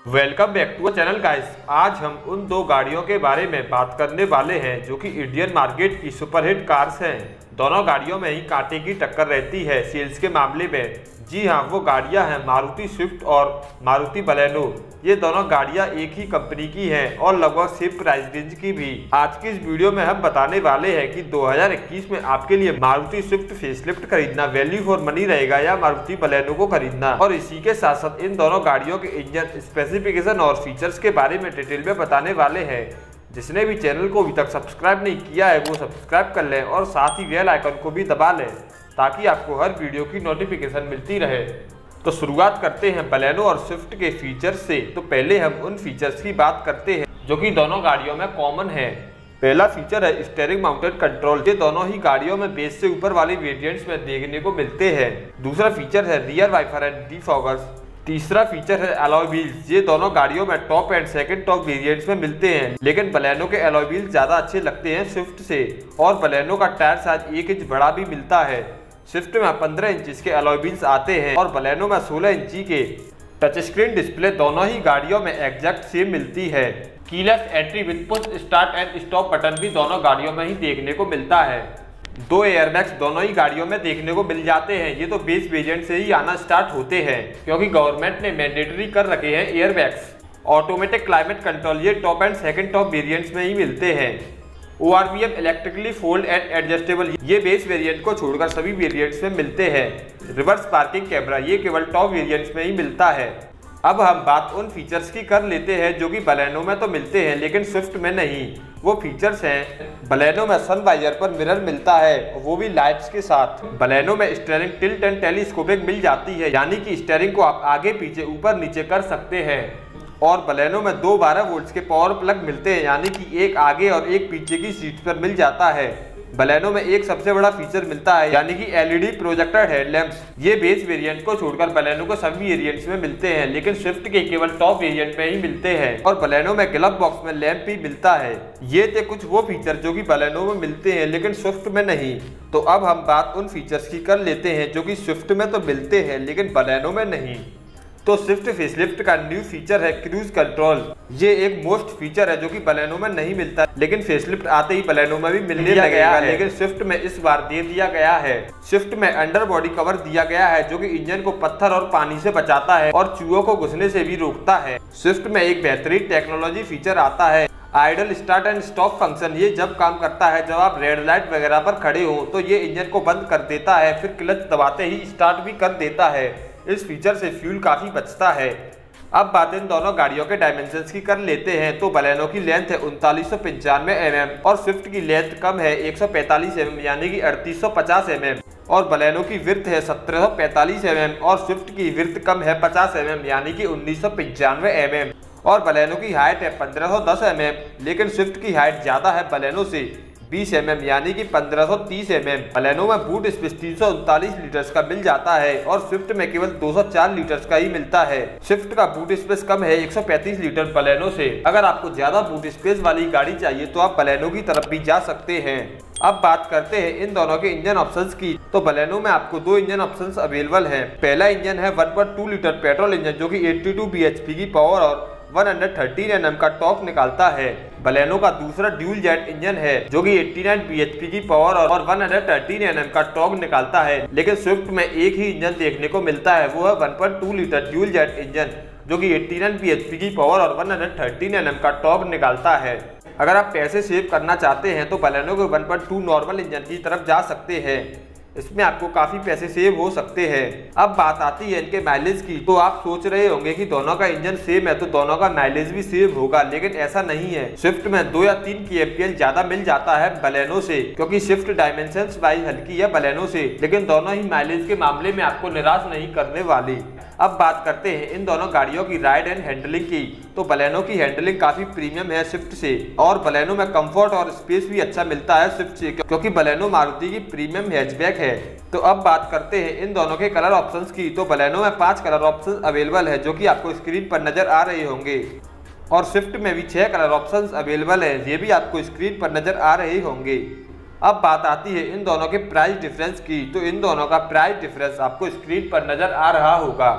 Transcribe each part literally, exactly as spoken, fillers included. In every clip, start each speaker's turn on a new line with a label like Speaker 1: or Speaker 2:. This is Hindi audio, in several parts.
Speaker 1: Welcome back to channel guys. आज हम उन दो गाड़ियों के बारे में बात करने वाले हैं जो कि इंडियन मार्केट की सुपरहिट कार्स हैं। दोनों गाड़ियों में ही कांटे की टक्कर रहती है सेल्स के मामले में। जी हाँ, वो गाड़ियां हैं मारुति स्विफ्ट और मारुति बलेनो। ये दोनों गाड़ियां एक ही कंपनी की हैं और लगभग सेम प्राइस रेंज की भी। आज की इस वीडियो में हम बताने वाले हैं कि दो हज़ार इक्कीस में आपके लिए मारुति स्विफ्ट फेसलिफ्ट खरीदना वैल्यू फॉर मनी रहेगा या मारुति बलेनो को खरीदना। और इसी के साथ साथ इन दोनों गाड़ियों के इंजन स्पेसिफिकेशन और फीचर्स के बारे में डिटेल में बताने वाले हैं। जिसने भी चैनल को अभी तक सब्सक्राइब नहीं किया है वो सब्सक्राइब कर लें और साथ ही बेल आइकन को भी दबा लें ताकि आपको हर वीडियो की नोटिफिकेशन मिलती रहे। तो शुरुआत करते हैं बलेनो और स्विफ्ट के फीचर्स से। तो पहले हम उन फीचर्स की बात करते हैं जो कि दोनों गाड़ियों में कॉमन है। पहला फीचर है स्टीयरिंग माउंटेड कंट्रोल। ये दोनों ही गाड़ियों में बेस से ऊपर वाली वेरिएंट्स में देखने को मिलते हैं। दूसरा फीचर है रियर वाइपर एंड डिफॉगर्स। तीसरा फीचर है अलॉय व्हील्स। ये दोनों गाड़ियों में top and second top variants में मिलते हैं, लेकिन बलेनो के अलॉय व्हील्स ज्यादा अच्छे लगते हैं स्विफ्ट से। और बलेनो का टायर साइज एक इंच बड़ा भी मिलता है। स्विफ्ट में पंद्रह इंच के अलॉय व्हील्स आते हैं और बलेनो में सोलह इंची के। टच स्क्रीन डिस्प्ले दोनों ही गाड़ियों में एग्जैक्ट सेम मिलती है। Keyless entry with push start and stop button भी दोनों गाड़ियों में ही देखने को मिलता है। दो एयरबैग्स दोनों ही गाड़ियों में देखने को मिल जाते हैं। ये तो बेस वेरिएंट से ही आना स्टार्ट होते हैं क्योंकि गवर्नमेंट ने मैंडेटरी कर रखे हैं एयरबैग्स। ऑटोमेटिक क्लाइमेट कंट्रोल ये top and second top variants में ही मिलते हैं। O R V M electrically fold and adjustable ये बेस वेरिएंट को छोड़कर सभी वेरिएंट्स में मिलते हैं। रिवर्स पार्किंग कैमरा ये केवल टॉप वेरिएंट्स में ही मिलता है। अब हम बात उन फीचर्स की कर लेते हैं जो कि बलेनो में तो मिलते हैं लेकिन स्विफ्ट में नहीं। वो फीचर्स हैं, बलेनो में सन वाइजर पर मिरर मिलता है, वो भी लाइट्स के साथ। बलेनो में स्टीयरिंग टिल्ट एंड टेलीस्कोपिक मिल जाती है, यानी कि स्टीयरिंग को आप आगे पीछे ऊपर नीचे कर सकते हैं। और बलेनो में दो बारह वोल्ट्स के पावर प्लग मिलते हैं, यानी कि एक आगे और एक पीछे की सीट पर मिल जाता है। बलेनो में एक सबसे बड़ा फीचर मिलता है, यानी कि L E D projector headlamps. ये बेस वेरिएंट को छोड़कर बलेनो को सभी वेरिएंट्स में मिलते हैं, लेकिन स्विफ्ट के केवल टॉप वेरिएंट में ही मिलते हैं। और बलेनो में ग्लव बॉक्स में लैंप भी मिलता है। ये थे कुछ वो फीचर जो कि बलेनो में मिलते हैं लेकिन स्विफ्ट में नहीं। तो अब हम बात उन फीचर्स की कर लेते हैं जो कि स्विफ्ट में तो मिलते हैं लेकिन बलेनो में नहीं। तो स्विफ्ट फेसलिफ्ट का न्यू फीचर है क्रूज कंट्रोल। ये एक मोस्ट फीचर है जो कि बलेनो में नहीं मिलता, लेकिन फेसलिफ्ट आते ही बलेनो में भी मिलने लगेगा है। लेकिन स्विफ्ट में इस बार दे दिया गया है। स्विफ्ट में अंडर बॉडी कवर दिया गया है जो कि इंजन को पत्थर और पानी से बचाता है और चूहों को घुसने से भी रोकता है। स्विफ्ट में एक बेहतरीन टेक्नोलॉजी फीचर आता है idle start and stop function. ये जब काम करता है जब आप रेड लाइट वगैरह पर खड़े हो तो ये इंजन को बंद कर देता है, फिर क्लच दबाते ही स्टार्ट भी कर देता है। इस फीचर से फ्यूल काफी बचता है। अब बात इन दोनों गाड़ियों के डायमेंशंस की कर लेते हैं। तो बलेनो की लेंथ है उनतालीस सौ पंचानवे एम एम और स्विफ्ट की लेंथ कम है एक सौ पैंतालीस एम एम यानी कि अड़तीस सौ पचास एम एम। और बलेनो की विर्थ है सत्रह सौ पैंतालीस एम एम और स्विफ्ट की विर्थ कम है पचास एम एम यानी कि उन्नीस सौ पंचानवे एम एम। और बलेनो की हाइट है पंद्रह सौ दस एम एम, लेकिन स्विफ्ट की हाइट ज्यादा है बलेनो से बीस एम एम यानी कि पंद्रह सौ तीस एम एम। बलेनो में बूट स्पेस तीन सौ उनतालीस लीटर्स का मिल जाता है और स्विफ्ट में केवल दो सौ चार लीटर्स का ही मिलता है। स्विफ्ट का बूट स्पेस कम है एक सौ पैंतीस लीटर बलेनो से। अगर आपको ज्यादा बूट स्पेस वाली गाड़ी चाहिए तो आप बलेनो की तरफ भी जा सकते हैं। अब बात करते हैं इन दोनों के इंजन ऑप्शंस की। तो बलेनो में आपको दो इंजन ऑप्शंस अवेलेबल हैं। पहला इंजन है one point two litre petrol engine जो कि बयासी बी एच पी की पावर और एक सौ तेरह एन एम का टॉर्क निकालता है। बलेनो का दूसरा ड्यूल जेट इंजन है जो कि नवासी बी एच पी की पावर और एक सौ तेरह एन एम का टॉर्क निकालता है, लेकिन स्विफ्ट में एक ही इंजन देखने को मिलता है, वो है one point two litre dual jet engine जो कि नवासी बी एच पी की पावर और एक सौ तेरह एन एम का टॉर्क निकालता है। अगर आप पैसे सेव करना चाहते हैं तो बलेनो के one point two normal engine की तरफ जा सकते हैं, इसमें आपको काफी पैसे सेव हो सकते हैं। अब बात आती है इनके माइलेज की। तो आप सोच रहे होंगे कि दोनों का इंजन सेम है तो दोनों का माइलेज भी सेम होगा, लेकिन ऐसा नहीं है। स्विफ्ट में दो या तीन के एम पी एल ज्यादा मिल जाता है बलेनो से, क्योंकि स्विफ्ट डायमेंशंस वाइज हल्की है बलेनो से, लेकिन दोनों ही माइलेज के मामले में आपको निराश नहीं करने वाली। अब बात करते हैं इन दोनों गाड़ियों की राइड एंड हैंडलिंग की। तो बलेनो की हैंडलिंग काफी प्रीमियम है स्विफ्ट से, और बलेनो में कंफर्ट और स्पेस भी अच्छा मिलता है स्विफ्ट से, क्योंकि बलेनो मारुति की प्रीमियम हैचबैक है। तो अब बात करते हैं इन दोनों के कलर ऑप्शंस की। तो बलेनो में पांच कलर ऑप्शंस अवेलेबल है जो कि आपको स्क्रीन पर नजर आ रहे होंगे, और स्विफ्ट में भी छह कलर ऑप्शंस अवेलेबल है, ये भी आपको स्क्रीन पर नजर आ रहे होंगे। अब बात आती है इन दोनों के प्राइस डिफरेंस की। तो इन दोनों का प्राइस डिफरेंस आपको स्क्रीन पर नजर आ रहा होगा।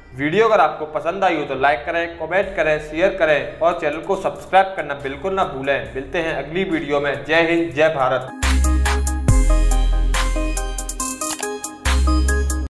Speaker 1: वीडियो अगर आपको पसंद आई हो तो लाइक करें, कमेंट करें, शेयर करें और चैनल को सब्सक्राइब करना बिल्कुल ना भूलें। मिलते हैं अगली वीडियो में। जय हिंद, जय भारत।